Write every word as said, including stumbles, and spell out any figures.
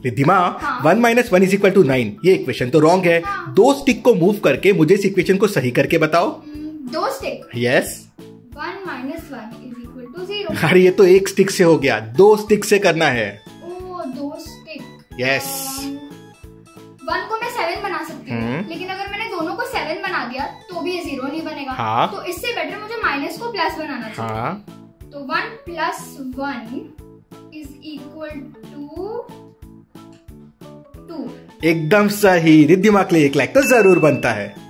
रिद्धिमा, हाँ। One minus one is equal to nine, ये equation तो रॉन्ग है। हाँ। दो स्टिक को मूव करके मुझे इस इक्वेशन को सही करके बताओ। दो stick, yes. One minus one is equal to zero. अरे ये तो एक स्टिक से हो गया, दो स्टिक से करना है। ओ, दो स्टिक। यस। वन को मैं सेवन बना सकती हूँ, लेकिन अगर मैंने दोनों को सेवन बना दिया तो भी ये जीरो नहीं बनेगा। हाँ। तो इससे बेटर मुझे माइनस को प्लस बनाना चाहिए। हाँ। तो one plus one is equal to two. एकदम सही। रिद्धिमा के लिए एक लाइक तो जरूर बनता है।